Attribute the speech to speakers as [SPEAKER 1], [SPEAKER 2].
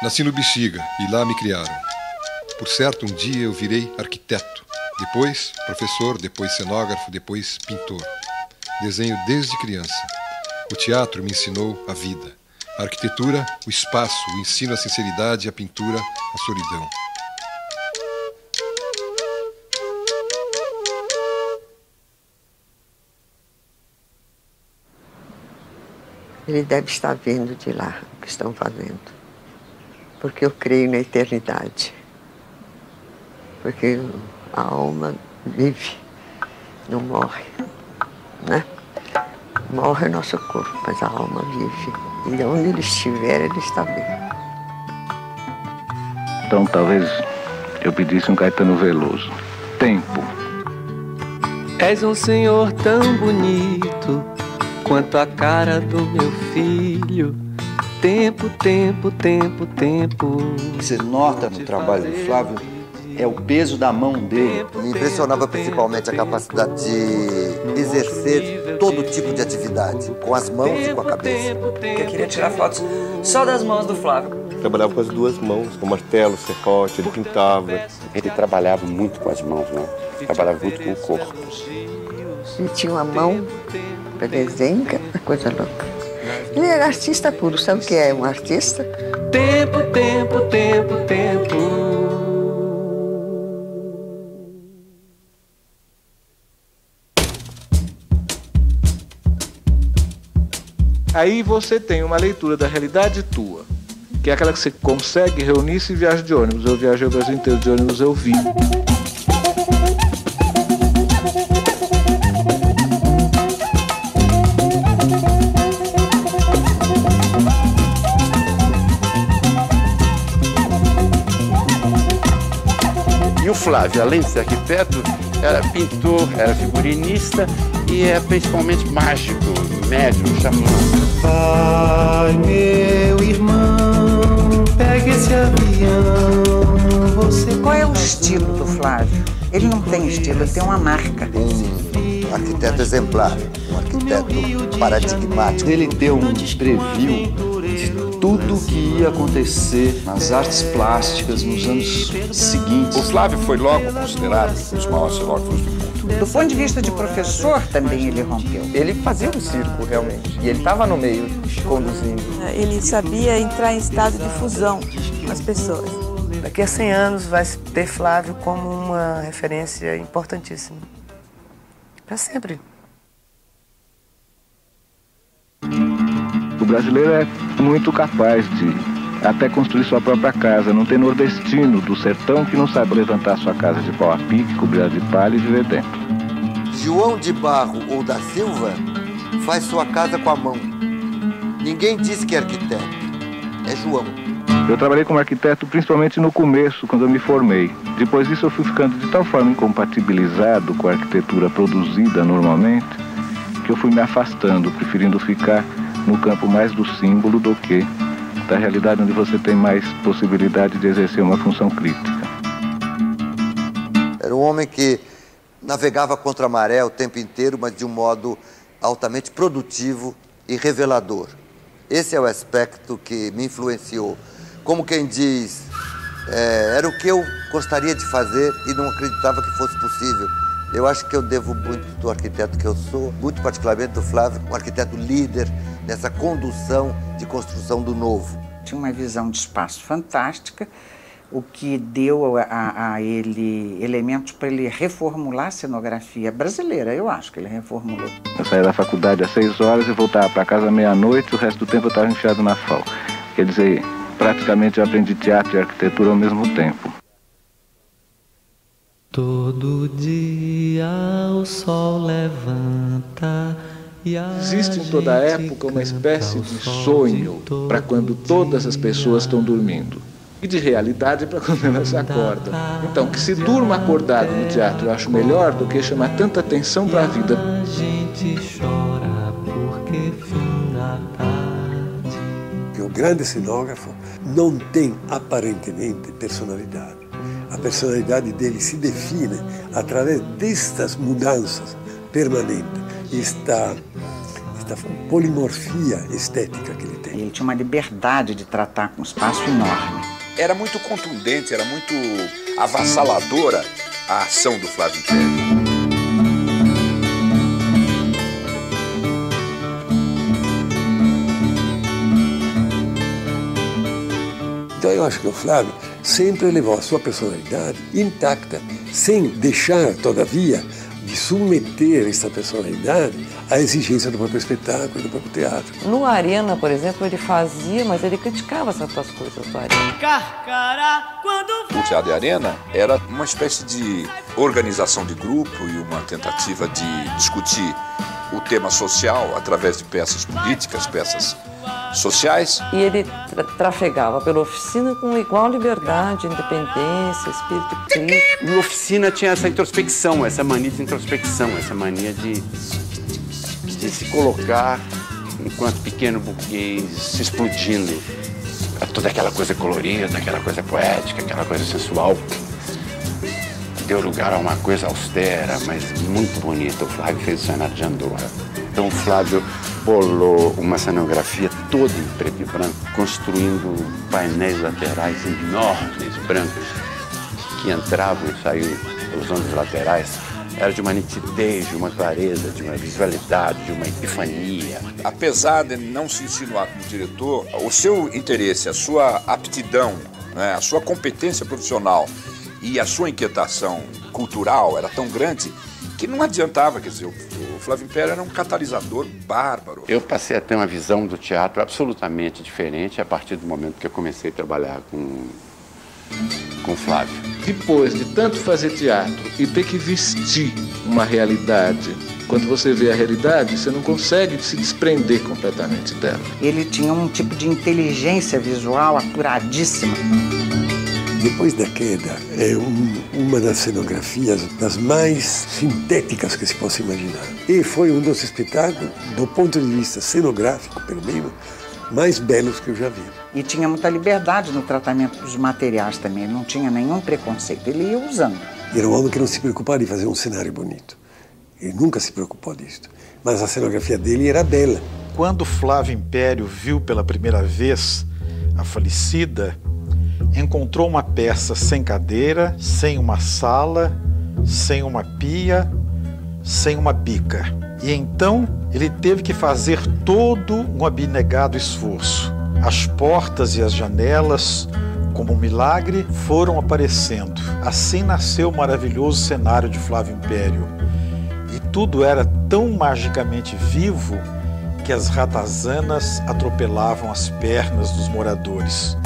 [SPEAKER 1] Nasci no Bexiga e lá me criaram. Por certo, um dia eu virei arquiteto. Depois, professor, depois cenógrafo, depois pintor. Desenho desde criança. O teatro me ensinou a vida. A arquitetura, o espaço, o ensino, a sinceridade, a pintura, a solidão.
[SPEAKER 2] Ele deve estar vendo de lá o que estão fazendo. Porque eu creio na eternidade. Porque a alma vive, não morre, né? Morre o nosso corpo, mas a alma vive. E onde ele estiver, ele está bem.
[SPEAKER 3] Então talvez eu pedisse um Caetano Veloso. Tempo.
[SPEAKER 4] És um senhor tão bonito quanto a cara do meu filho. Tempo, tempo, tempo, tempo.
[SPEAKER 5] O que você nota no trabalho do Flávio é o peso da mão dele.
[SPEAKER 6] Me impressionava principalmente a capacidade de exercer todo tipo de atividade, com as mãos e com a cabeça.
[SPEAKER 7] Eu queria tirar fotos só das mãos do Flávio.
[SPEAKER 8] Trabalhava com as duas mãos, com martelo, serrote, ele pintava.
[SPEAKER 9] Ele trabalhava muito com as mãos, né? Trabalhava muito com o corpo.
[SPEAKER 2] Ele tinha uma mão para desenho, que é coisa louca. Ele era artista puro, sabe o que é um artista?
[SPEAKER 4] Tempo, tempo, tempo, tempo.
[SPEAKER 3] Aí você tem uma leitura da realidade tua, que é aquela que você consegue reunir-se e viaja de ônibus. Eu viajei o Brasil inteiro de ônibus, eu vi.
[SPEAKER 9] E o Flávio, além de ser arquiteto, era pintor, era figurinista e é principalmente mágico, médium, xamã.
[SPEAKER 10] Vai, meu irmão, pega esse avião, você...
[SPEAKER 11] Qual é o estilo do Flávio? Ele não tem estilo, ele tem uma marca.
[SPEAKER 6] Um arquiteto exemplar, um arquiteto paradigmático.
[SPEAKER 5] Ele deu um preview de tudo que ia acontecer nas artes plásticas nos anos seguintes.
[SPEAKER 9] O Flávio foi logo considerado um dos maiores cenógrafos do mundo.
[SPEAKER 11] Do ponto de vista de professor, também ele rompeu.
[SPEAKER 7] Ele fazia um circo, realmente. E ele estava no meio, conduzindo.
[SPEAKER 12] Ele sabia entrar em estado de fusão com as pessoas.
[SPEAKER 7] Daqui a 100 anos vai ter Flávio como uma referência importantíssima. Para sempre.
[SPEAKER 3] O brasileiro é muito capaz de até construir sua própria casa. Não tem nordestino do sertão que não sabe levantar sua casa de pau a pique, cobrir de palha e viver dentro.
[SPEAKER 6] João de Barro ou da Silva faz sua casa com a mão. Ninguém diz que é arquiteto. É João.
[SPEAKER 3] Eu trabalhei como arquiteto principalmente no começo, quando eu me formei. Depois disso eu fui ficando de tal forma incompatibilizado com a arquitetura produzida normalmente, que eu fui me afastando, preferindo ficar no campo mais do símbolo do que da realidade onde você tem mais possibilidade de exercer uma função crítica.
[SPEAKER 6] Era um homem que navegava contra a maré o tempo inteiro, mas de um modo altamente produtivo e revelador. Esse é o aspecto que me influenciou. Como quem diz, era o que eu gostaria de fazer e não acreditava que fosse possível. Eu acho que eu devo muito do arquiteto que eu sou, muito particularmente do Flávio, um arquiteto líder nessa condução de construção do novo.
[SPEAKER 11] Tinha uma visão de espaço fantástica, o que deu a ele elementos para ele reformular a cenografia brasileira, eu acho que ele reformulou.
[SPEAKER 3] Eu saía da faculdade às 6 horas e voltava para casa à meia-noite, o resto do tempo eu estava enfiado na FAU. Quer dizer, praticamente eu aprendi teatro e arquitetura ao mesmo tempo.
[SPEAKER 4] Todo dia o sol levanta.
[SPEAKER 3] Existe em toda época uma espécie de sonho para quando todas as pessoas estão dormindo. E de realidade para quando elas se acordam. Então, que se durma acordado no teatro eu acho melhor do que chamar tanta atenção para a vida.
[SPEAKER 4] A gente chora porque fim da tarde.
[SPEAKER 10] Que o grande cenógrafo não tem aparentemente personalidade. A personalidade dele se define através destas mudanças permanentes. Está esta polimorfia estética que ele tem.
[SPEAKER 11] Ele tinha uma liberdade de tratar com um espaço enorme.
[SPEAKER 13] Era muito contundente, era muito avassaladora a ação do Flávio Império.
[SPEAKER 10] Então eu acho que o Flávio sempre levou a sua personalidade intacta, sem deixar, todavia, de submeter essa personalidade à exigência do próprio espetáculo, do próprio teatro.
[SPEAKER 14] No Arena, por exemplo, ele fazia, mas ele criticava certas coisas do Arena.
[SPEAKER 13] O Teatro de Arena era uma espécie de organização de grupo e uma tentativa de discutir o tema social através de peças políticas, peças sociais.
[SPEAKER 14] E ele trafegava pela oficina com igual liberdade, independência, espírito crítico.
[SPEAKER 9] E a oficina tinha essa introspecção, essa mania de introspecção, essa mania de se colocar enquanto pequeno burguês, se explodindo. Toda aquela coisa colorida, aquela coisa poética, aquela coisa sensual. Deu lugar a uma coisa austera, mas muito bonita. O Flávio fez o cenário de Andorra. Então o Flávio bolou uma cenografia toda em preto e branco, construindo painéis laterais enormes, brancos, que entravam e saíam pelos ângulos laterais. Era de uma nitidez, de uma clareza, de uma visualidade, de uma epifania.
[SPEAKER 13] Apesar de não se insinuar como diretor, o seu interesse, a sua aptidão, né, a sua competência profissional e a sua inquietação cultural era tão grande que não adiantava, quer dizer, o Flávio Império era um catalisador bárbaro.
[SPEAKER 9] Eu passei a ter uma visão do teatro absolutamente diferente a partir do momento que eu comecei a trabalhar com o Flávio.
[SPEAKER 3] Depois de tanto fazer teatro e ter que vestir uma realidade, quando você vê a realidade, você não consegue se desprender completamente dela.
[SPEAKER 11] Ele tinha um tipo de inteligência visual apuradíssima.
[SPEAKER 10] Depois da queda, é uma das cenografias das mais sintéticas que se possa imaginar. E foi um dos espetáculos, do ponto de vista cenográfico, pelo menos, mais belos que eu já vi.
[SPEAKER 11] E tinha muita liberdade no tratamento dos materiais também, ele não tinha nenhum preconceito, ele ia usando.
[SPEAKER 10] Era um homem que não se preocupava de fazer um cenário bonito. Ele nunca se preocupou disso. Mas a cenografia dele era bela.
[SPEAKER 15] Quando Flávio Império viu pela primeira vez a falecida, encontrou uma peça sem cadeira, sem uma sala, sem uma pia, sem uma bica. E então ele teve que fazer todo um abnegado esforço. As portas e as janelas, como um milagre, foram aparecendo. Assim nasceu o maravilhoso cenário de Flávio Império. E tudo era tão magicamente vivo que as ratazanas atropelavam as pernas dos moradores.